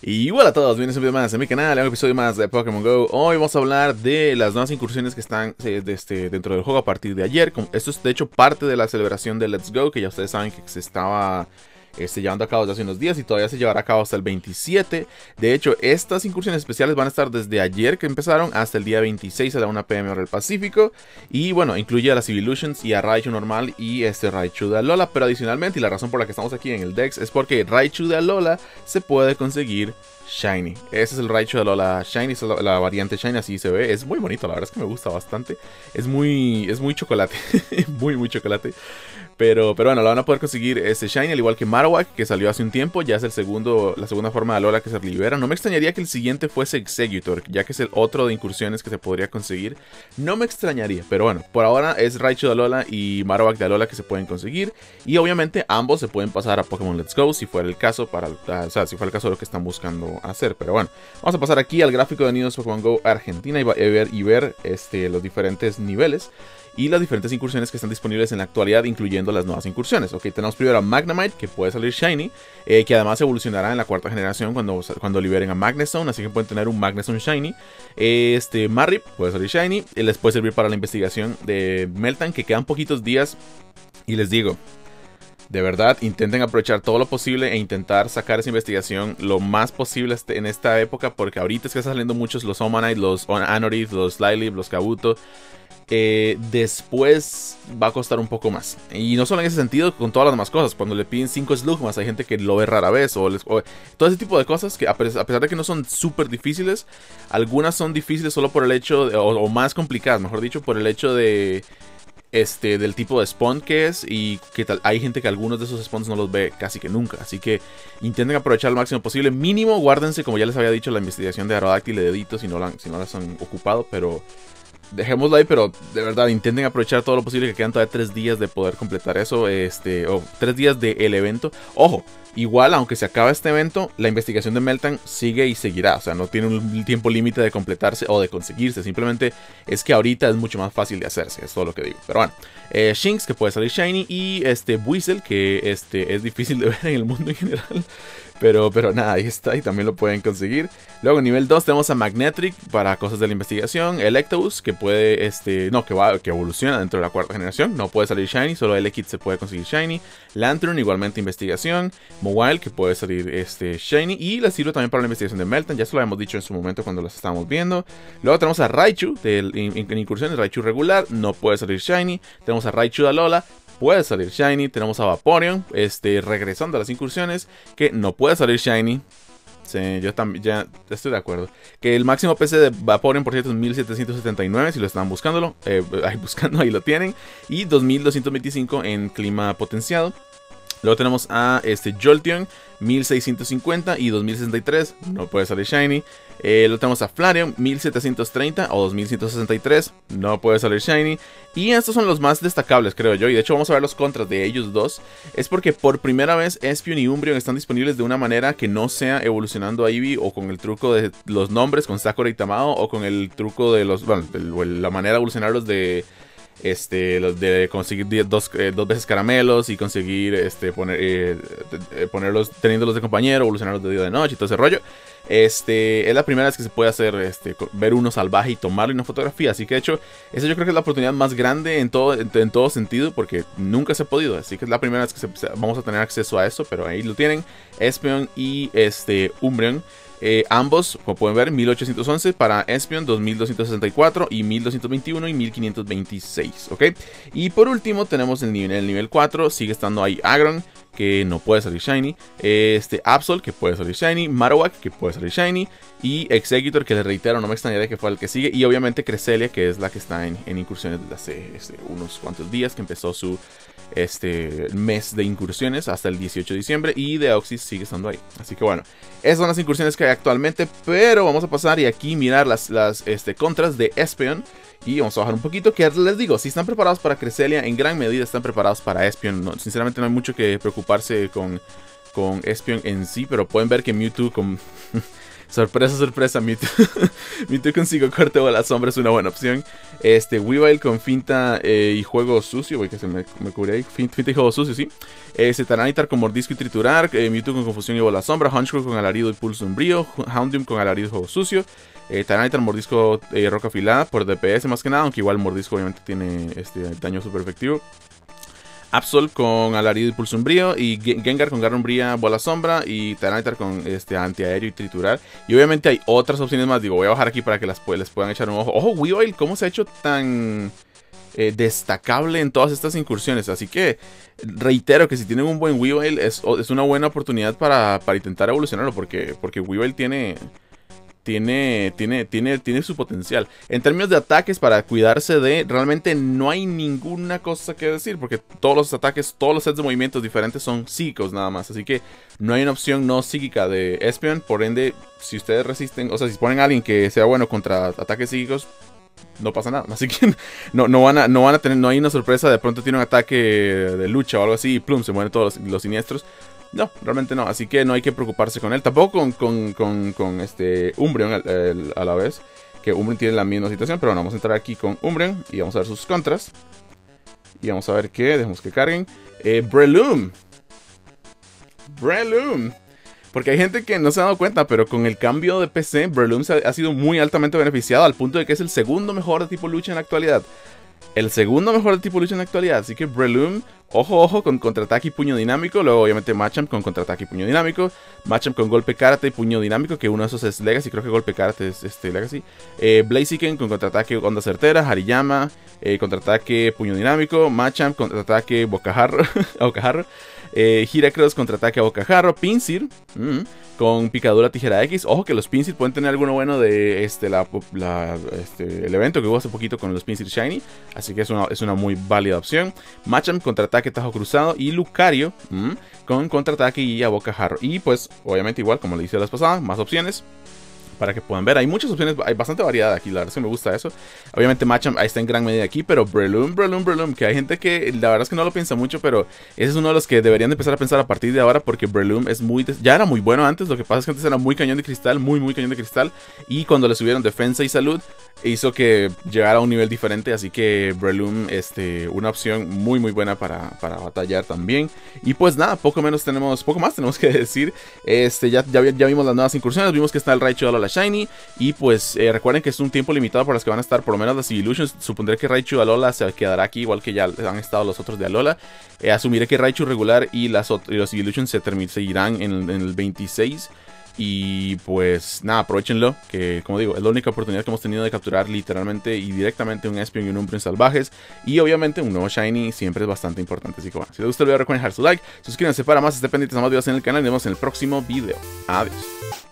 Y hola a todos, bienvenidos a un video más en mi canal, un episodio más de Pokémon GO. Hoy vamos a hablar de las nuevas incursiones que están dentro del juego a partir de ayer. Esto es de hecho parte de la celebración de Let's Go, que ya ustedes saben que se estaba llevando a cabo desde hace unos días y todavía se llevará a cabo hasta el 27. De hecho, estas incursiones especiales van a estar desde ayer que empezaron hasta el día 26 a la 1 PM hora del Pacífico. Y bueno, incluye a las Evolutions y a Raichu normal y Raichu de Alola. Pero adicionalmente, y la razón por la que estamos aquí en el Dex es porque Raichu de Alola se puede conseguir Shiny. Ese es el Raichu de Alola Shiny, es la variante Shiny, así se ve. Es muy bonito, la verdad es que me gusta bastante. Es muy chocolate, muy chocolate. Pero bueno, lo van a poder conseguir Shiny, al igual que Marowak, que salió hace un tiempo. Ya es la segunda forma de Alola que se libera. No me extrañaría que el siguiente fuese Exeggutor, ya que es el otro de incursiones que se podría conseguir. No me extrañaría, pero bueno, por ahora es Raichu de Alola y Marowak de Alola que se pueden conseguir. Y obviamente ambos se pueden pasar a Pokémon Let's Go, si fuera el caso, si fuera el caso de lo que están buscando hacer. Pero bueno, vamos a pasar aquí al gráfico de Unidos Pokémon GO Argentina y ver los diferentes niveles y las diferentes incursiones que están disponibles en la actualidad, incluyendo las nuevas incursiones. Ok, tenemos primero a Magnemite, que puede salir Shiny, que además evolucionará en la cuarta generación cuando liberen a Magnezone, así que pueden tener un Magnezone Shiny. Marip puede salir Shiny, les puede servir para la investigación de Meltan, que quedan poquitos días, y les digo, de verdad, intenten aprovechar todo lo posible e intentar sacar esa investigación lo más posible en esta época, porque ahorita es que están saliendo muchos los Omanite, los Anorith, los Lileep, los Kabuto. Después va a costar un poco más. Y no solo en ese sentido, con todas las demás cosas. Cuando le piden 5 Slugmas, hay gente que lo ve rara vez. O todo ese tipo de cosas que a pesar de que no son súper difíciles, algunas son difíciles solo por el hecho o más complicadas, mejor dicho, por el hecho de del tipo de spawn que es, y que hay gente que algunos de esos spawns no los ve casi que nunca, así que intenten aprovechar al máximo posible. Mínimo guárdense, como ya les había dicho, la investigación de Aerodactyl y de Dedito si no las han ocupado, pero dejémoslo ahí. Pero de verdad, intenten aprovechar todo lo posible, que quedan todavía 3 días de poder completar eso, o 3 días del evento. Ojo, igual, aunque se acaba este evento, la investigación de Meltan sigue y seguirá. O sea, no tiene un tiempo límite de completarse o de conseguirse. Simplemente es que ahorita es mucho más fácil de hacerse. Es todo lo que digo. Pero bueno, Shinx, que puede salir Shiny. Y Buizel, que es difícil de ver en el mundo en general. Pero nada, ahí está, y también lo pueden conseguir. Luego en nivel 2 tenemos a Magnetric para cosas de la investigación. Electabuzz, que puede, que evoluciona dentro de la cuarta generación. No puede salir Shiny, solo Elekid se puede conseguir Shiny. Lantern, igualmente investigación. Mobile, que puede salir Shiny. Y le sirve también para la investigación de Meltan. Ya se lo habíamos dicho en su momento cuando las estábamos viendo. Luego tenemos a Raichu, en incursiones, Raichu regular, no puede salir Shiny. Tenemos a Raichu de Alola, puede salir Shiny. Tenemos a Vaporeon, regresando a las incursiones, que no puede salir Shiny. Sí, yo también ya estoy de acuerdo. Que el máximo PC de Vaporeon, por cierto, es 1779, si lo están buscándolo. Ahí lo tienen. Y 2225 en clima potenciado. Luego tenemos a Jolteon, 1650 y 2063, no puede salir Shiny. Luego tenemos a Flareon, 1730 o 2163, no puede salir Shiny. Y estos son los más destacables, creo yo. Y de hecho vamos a ver los contras de ellos dos. Es porque por primera vez Espeon y Umbreon están disponibles de una manera que no sea evolucionando a Eevee, o con el truco de los nombres, con Sakura y Tamao, o con el truco de la manera de evolucionarlos de los de conseguir dos veces caramelos y conseguir ponerlos, teniéndolos de compañero, evolucionarlos de día de noche y todo ese rollo. Es la primera vez que se puede hacer ver uno salvaje y tomarle una fotografía. Así que de hecho, esa yo creo que es la oportunidad más grande en todo sentido, porque nunca se ha podido. Así que es la primera vez que vamos a tener acceso a eso. Pero ahí lo tienen, Espeon y Umbreon. Ambos, como pueden ver, 1811 para Espeon, 2264 y 1221 y 1526, ¿ok? Y por último tenemos el nivel 4, sigue estando ahí Aggron, que no puede salir Shiny, Absol, que puede salir Shiny, Marowak, que puede salir Shiny, y Exeggutor, que les reitero, no me extrañaría que fue el que sigue, y obviamente Cresselia, que es la que está en incursiones desde hace unos cuantos días, que empezó su mes de incursiones hasta el 18 de diciembre, y Deoxys sigue estando ahí. Así que bueno, esas son las incursiones que hay actualmente, pero vamos a pasar y aquí mirar las contras de Espeon. Y vamos a bajar un poquito, que les digo, si están preparados para Cresselia, en gran medida están preparados para Espeon. No, sinceramente no hay mucho que preocuparse con Espeon en sí, pero pueden ver que Mewtwo Sorpresa, sorpresa, Mewtwo. Mewtwo consigo corte bola sombra, es una buena opción. Weavile con finta y juego sucio, voy que se me cubre ahí. Finta y juego sucio, sí. Tyranitar con mordisco y triturar. Mewtwo con confusión y bola sombra. Honchkrow con alarido y pulso umbrío. Houndoom con alarido y juego sucio. Tyranitar mordisco roca afilada por DPS más que nada, aunque igual mordisco obviamente tiene daño super efectivo. Absol con alarido y pulso umbrío. Y Gengar con garra umbría, bola sombra. Y Tyranitar con antiaéreo y triturar. Y obviamente hay otras opciones más. Digo, voy a bajar aquí para que les puedan echar un ojo. Ojo, Weavile, ¿cómo se ha hecho tan destacable en todas estas incursiones? Así que reitero que si tienen un buen Weavile es una buena oportunidad para intentar evolucionarlo. Porque Weavile tiene su potencial. En términos de ataques, para cuidarse realmente no hay ninguna cosa que decir, porque todos los ataques, todos los sets de movimientos diferentes son psíquicos nada más. Así que no hay una opción no psíquica de Espeon. Por ende, si ustedes resisten, o sea, si ponen a alguien que sea bueno contra ataques psíquicos, no pasa nada. Así que no van a tener, no hay una sorpresa. De pronto tiene un ataque de lucha o algo así y plum, se mueren todos los siniestros. No, realmente no, así que no hay que preocuparse con él. Tampoco con Umbreon a la vez, que Umbreon tiene la misma situación. Pero bueno, vamos a entrar aquí con Umbreon y vamos a ver sus contras. Y vamos a ver qué, dejemos que carguen. Breloom. Porque hay gente que no se ha dado cuenta, pero con el cambio de PC, Breloom ha sido muy altamente beneficiado, al punto de que es el segundo mejor de tipo lucha en la actualidad. El segundo mejor de tipo lucha en la actualidad. Así que Breloom, ojo, con contraataque y puño dinámico. Luego obviamente Machamp con contraataque y puño dinámico. Machamp con golpe karate y puño dinámico, que uno de esos es Legacy. Creo que golpe karate es Legacy. Blaziken con contraataque onda certera. Hariyama, contraataque puño dinámico. Machamp contraataque bocajarro. Heracross contraataque a bocajarro. Pinsir con picadura tijera X. Ojo que los Pinsir pueden tener alguno bueno de el evento que hubo hace poquito con los Pinsir Shiny. Así que es una muy válida opción. Machamp contraataque tajo cruzado. Y Lucario con contraataque y a bocajarro. Y pues obviamente igual como le hice las pasadas, más opciones para que puedan ver. Hay muchas opciones, hay bastante variedad aquí, la verdad es que me gusta eso. Obviamente Machamp está en gran medida aquí, pero Breloom, que hay gente que la verdad es que no lo piensa mucho, pero ese es uno de los que deberían de empezar a pensar a partir de ahora, porque Breloom es ya era muy bueno antes. Lo que pasa es que antes era muy cañón de cristal, muy cañón de cristal, y cuando le subieron defensa y salud, hizo que llegara a un nivel diferente. Así que Breloom, una opción muy buena para batallar también. Y pues nada, poco más tenemos que decir. Ya vimos las nuevas incursiones, vimos que está el Raichu Alola Shiny. Y pues recuerden que es un tiempo limitado para las que van a estar, por lo menos las Evolutions. Supondré que Raichu Alola se quedará aquí, igual que ya han estado los otros de Alola. Asumiré que Raichu regular y los Evolutions se irán en el 26. Y pues nada, aprovechenlo, que como digo, es la única oportunidad que hemos tenido de capturar literalmente y directamente un Espeon y un Umbreon salvajes. Y obviamente un nuevo Shiny siempre es bastante importante. Así que bueno, si les gusta el video recuerden dejar su like, suscríbanse para más, estén pendientes a más videos en el canal y nos vemos en el próximo video. Adiós.